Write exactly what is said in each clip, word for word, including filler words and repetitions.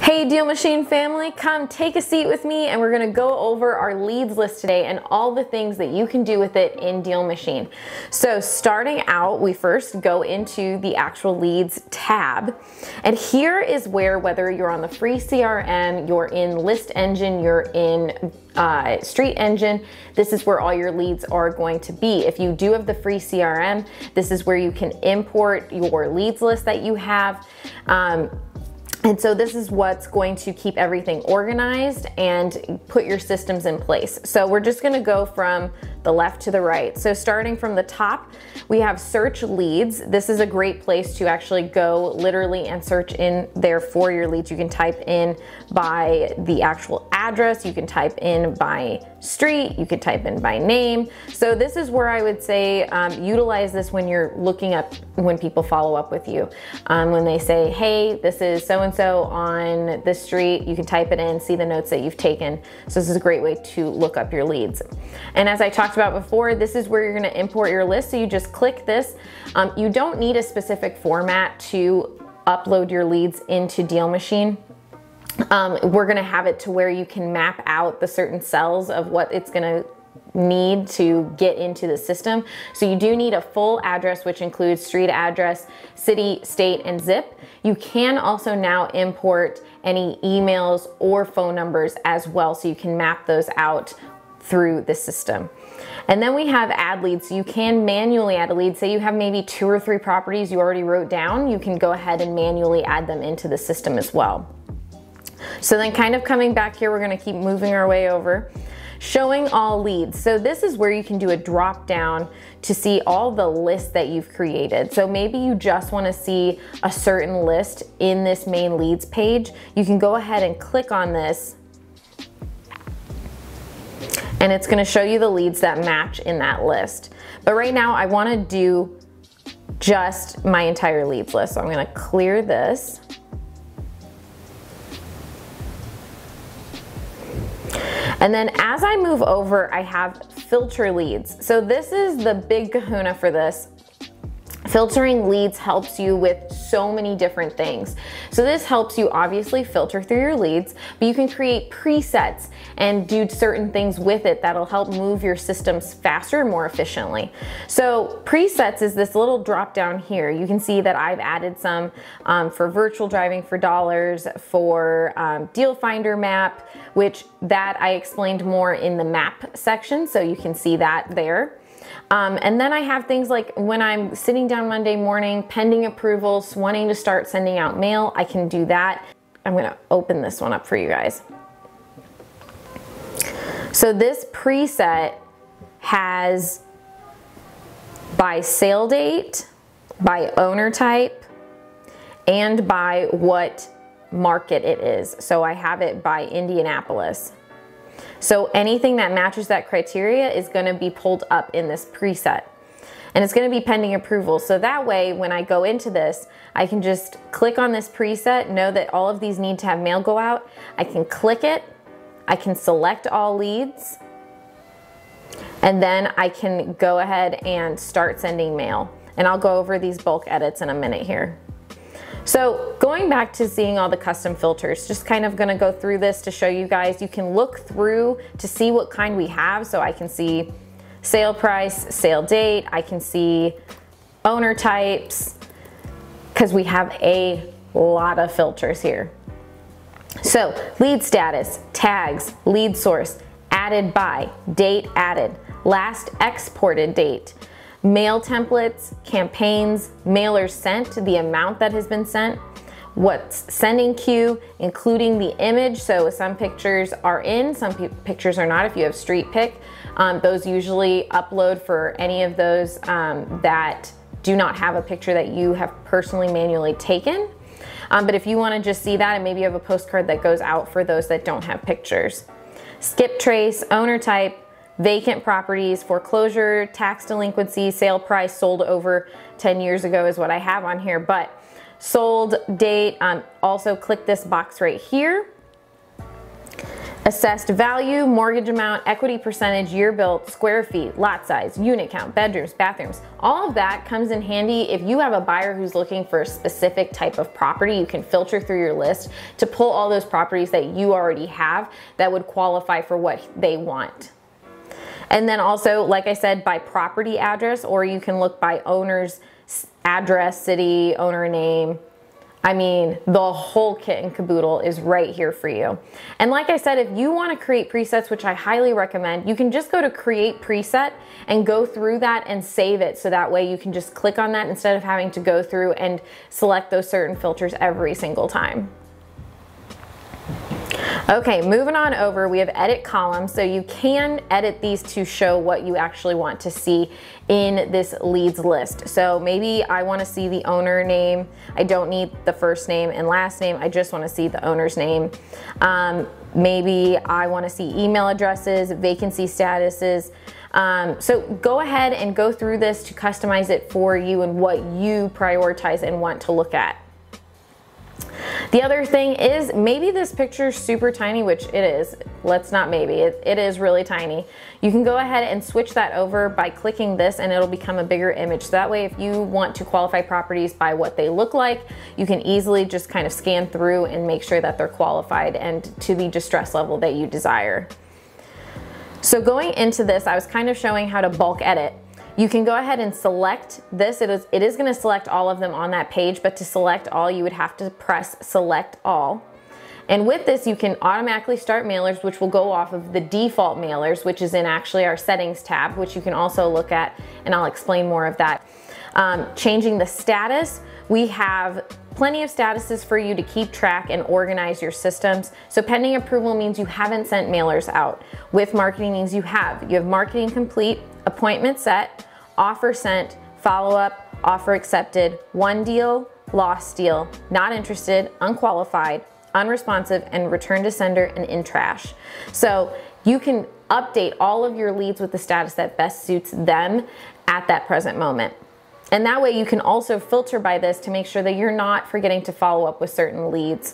Hey DealMachine family, come take a seat with me and we're gonna go over our leads list today and all the things that you can do with it in DealMachine. So starting out, we first go into the actual leads tab. And here is where, whether you're on the free C R M, you're in List Engine, you're in uh, Street Engine, this is where all your leads are going to be. If you do have the free C R M, this is where you can import your leads list that you have. Um, And so this is what's going to keep everything organized and put your systems in place. So we're just gonna go from the left to the right. So starting from the top, we have search leads. This is a great place to actually go literally and search in there for your leads. You can type in by the actual address, you can type in by street, you could type in by name. So this is where I would say um, utilize this when you're looking up, when people follow up with you. Um, when they say, hey, this is so-and-so on this street, you can type it in, see the notes that you've taken. So this is a great way to look up your leads. And as I talked about before, this is where you're gonna import your list. So you just click this. Um, you don't need a specific format to upload your leads into DealMachine. Um, we're gonna have it to where you can map out the certain cells of what it's gonna need to get into the system. So you do need a full address, which includes street address, city, state, and zip. You can also now import any emails or phone numbers as well, so you can map those out through the system. And then we have add leads. So you can manually add a lead. Say you have maybe two or three properties you already wrote down, you can go ahead and manually add them into the system as well. So then kind of coming back here, we're gonna keep moving our way over. Showing all leads. So this is where you can do a drop down to see all the lists that you've created. So maybe you just wanna see a certain list in this main leads page. You can go ahead and click on this and it's gonna show you the leads that match in that list. But right now I wanna do just my entire leads list. So I'm gonna clear this. And then as I move over, I have filter leads. So this is the big kahuna for this. Filtering leads helps you with so many different things. So this helps you obviously filter through your leads, but you can create presets and do certain things with it that'll help move your systems faster and more efficiently. So presets is this little drop down here. You can see that I've added some um, for virtual driving for dollars, for um, Deal Finder map, which that I explained more in the map section, so you can see that there. Um, and then I have things like when I'm sitting down Monday morning, pending approvals, wanting to start sending out mail, I can do that. I'm gonna open this one up for you guys. So this preset has by sale date, by owner type, and by what market it is. So I have it by Indianapolis. So anything that matches that criteria is gonna be pulled up in this preset. And it's gonna be pending approval. So that way, when I go into this, I can just click on this preset, know that all of these need to have mail go out. I can click it, I can select all leads, and then I can go ahead and start sending mail. And I'll go over these bulk edits in a minute here. So going back to seeing all the custom filters, just kind of gonna go through this to show you guys. You can look through to see what kind we have. So I can see sale price, sale date, I can see owner types, because we have a lot of filters here. So lead status, tags, lead source, added by, date added, last exported date, mail templates, campaigns, mailers sent, the amount that has been sent, what's sending queue, including the image. So some pictures are in, some pictures are not. If you have street pick, um, those usually upload for any of those um, that do not have a picture that you have personally manually taken. Um, but if you want to just see that, and maybe you have a postcard that goes out for those that don't have pictures. Skip trace, owner type, vacant properties, foreclosure, tax delinquency, sale price, sold over ten years ago is what I have on here, but sold date, um, also click this box right here. assessed value, mortgage amount, equity percentage, year built, square feet, lot size, unit count, bedrooms, bathrooms. All of that comes in handy if you have a buyer who's looking for a specific type of property. You can filter through your list to pull all those properties that you already have that would qualify for what they want. And then also, like I said, by property address, or you can look by owner's address, city, owner name. I mean, the whole kit and caboodle is right here for you. And like I said, if you want to create presets, which I highly recommend, you can just go to create preset and go through that and save it. So that way you can just click on that instead of having to go through and select those certain filters every single time. Okay, moving on over, we have edit columns. So you can edit these to show what you actually want to see in this leads list. So maybe I want to see the owner name. I don't need the first name and last name. I just want to see the owner's name. Um, maybe I want to see email addresses, vacancy statuses. Um, so go ahead and go through this to customize it for you and what you prioritize and want to look at. The other thing is, maybe this picture is super tiny, which it is. Let's not maybe, it, it is really tiny. You can go ahead and switch that over by clicking this and it'll become a bigger image. So that way, if you want to qualify properties by what they look like, you can easily just kind of scan through and make sure that they're qualified and to the distress level that you desire. So going into this, I was kind of showing how to bulk edit. You can go ahead and select this. It is, it is going to select all of them on that page, but to select all, you would have to press select all. And with this, you can automatically start mailers, which will go off of the default mailers, which is in actually our settings tab, which you can also look at, and I'll explain more of that. Um, changing the status, we have plenty of statuses for you to keep track and organize your systems. So pending approval means you haven't sent mailers out. With marketing means you have. You have marketing complete, appointment set, offer sent, follow-up, offer accepted, one deal, lost deal, not interested, unqualified, unresponsive, and return to sender and in trash. So you can update all of your leads with the status that best suits them at that present moment. And that way you can also filter by this to make sure that you're not forgetting to follow up with certain leads.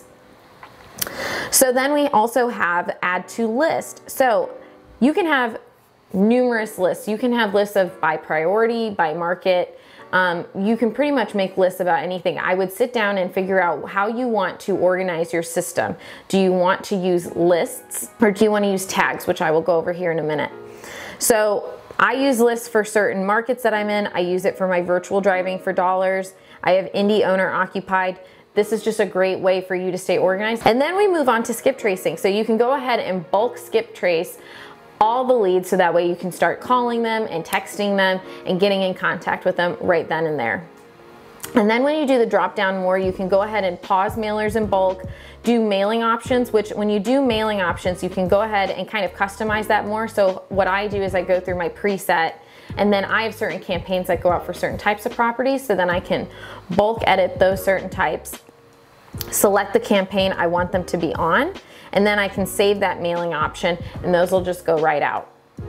So then we also have add to list. So you can have numerous lists. You can have lists of by priority, by market. Um, you can pretty much make lists about anything. I would sit down and figure out how you want to organize your system. Do you want to use lists or do you want to use tags, which I will go over here in a minute. So I use lists for certain markets that I'm in. I use it for my virtual driving for dollars. I have indie owner occupied. This is just a great way for you to stay organized. And then we move on to skip tracing. So you can go ahead and bulk skip trace all the leads so that way you can start calling them and texting them and getting in contact with them right then and there. And then when you do the drop down more, you can go ahead and pause mailers in bulk, do mailing options, which when you do mailing options, you can go ahead and kind of customize that more. So what I do is I go through my preset and then I have certain campaigns that go out for certain types of properties. So then I can bulk edit those certain types, select the campaign I want them to be on, and then I can save that mailing option and those will just go right out.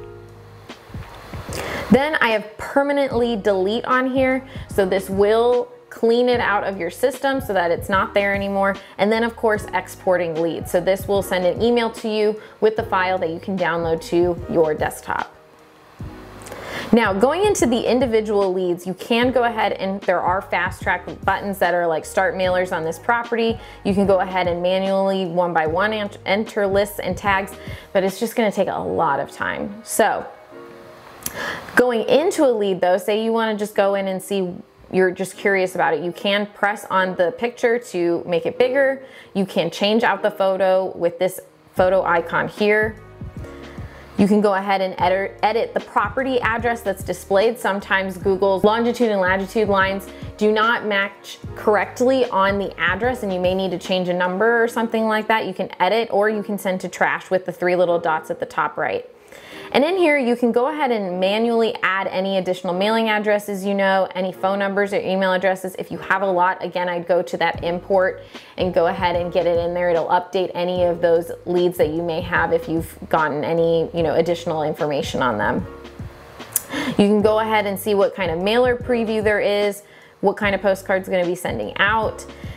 Then I have permanently delete on here. So this will clean it out of your system so that it's not there anymore. And then of course, exporting leads. So this will send an email to you with the file that you can download to your desktop. Now, going into the individual leads, you can go ahead and there are fast track buttons that are like start mailers on this property. You can go ahead and manually one by one enter lists and tags, but it's just gonna take a lot of time. So going into a lead though, say you wanna just go in and see, you're just curious about it, you can press on the picture to make it bigger. You can change out the photo with this photo icon here. You can go ahead and edit, edit the property address that's displayed. Sometimes Google's longitude and latitude lines do not match correctly on the address and you may need to change a number or something like that. You can edit or you can send to trash with the three little dots at the top right. And in here, you can go ahead and manually add any additional mailing addresses, you know, any phone numbers or email addresses. If you have a lot, again, I'd go to that import and go ahead and get it in there. It'll update any of those leads that you may have if you've gotten any, you know, additional information on them. You can go ahead and see what kind of mailer preview there is, what kind of postcard's gonna be sending out.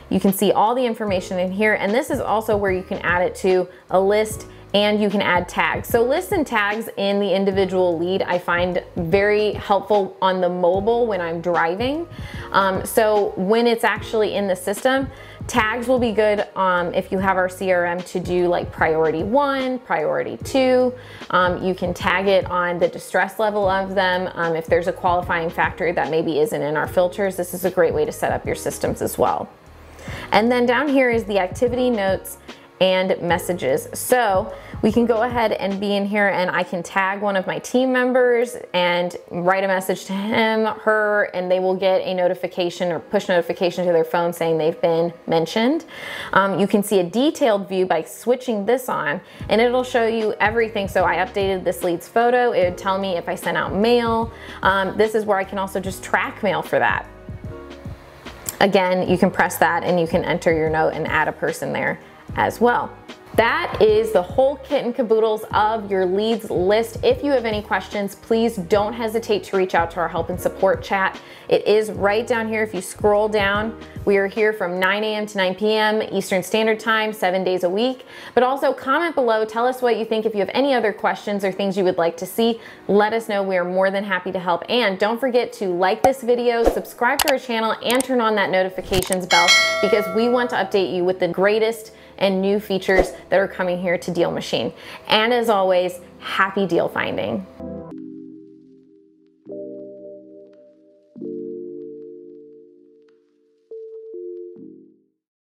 You can see all the information in here, and this is also where you can add it to a list, and you can add tags. So lists and tags in the individual lead I find very helpful on the mobile when I'm driving. Um, so when it's actually in the system, tags will be good um, if you have our C R M to do like priority one, priority two. Um, you can tag it on the distress level of them. Um, if there's a qualifying factor that maybe isn't in our filters, this is a great way to set up your systems as well. And then down here is the activity notes and messages. So we can go ahead and be in here, and I can tag one of my team members and write a message to him, her, and they will get a notification or push notification to their phone saying they've been mentioned. Um, you can see a detailed view by switching this on, and it'll show you everything. So I updated this lead's photo. It would tell me if I sent out mail. Um, this is where I can also just track mail for that. Again, you can press that and you can enter your note and add a person there as well. That is the whole kit and caboodles of your leads list. If you have any questions, please don't hesitate to reach out to our help and support chat. It is right down here. If you scroll down, we are here from nine A M to nine P M Eastern Standard Time, seven days a week. But also comment below, tell us what you think. If you have any other questions or things you would like to see, let us know. We are more than happy to help. And don't forget to like this video, subscribe to our channel, and turn on that notifications bell, because we want to update you with the greatest and new features that are coming here to DealMachine. And as always, happy deal finding.